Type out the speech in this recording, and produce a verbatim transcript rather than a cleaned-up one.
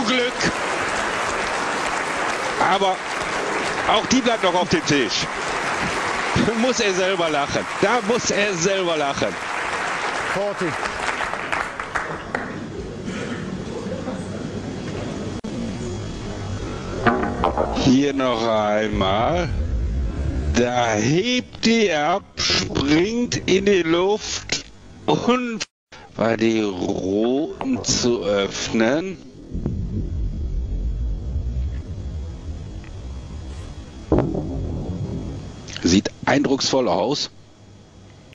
Glück. Aber auch die bleibt noch auf dem Tisch. Muss er selber lachen. Da muss er selber lachen. vierzig. Hier noch einmal. Da hebt die ab, springt in die Luft und war die roten zu öffnen. Sieht eindrucksvoll aus.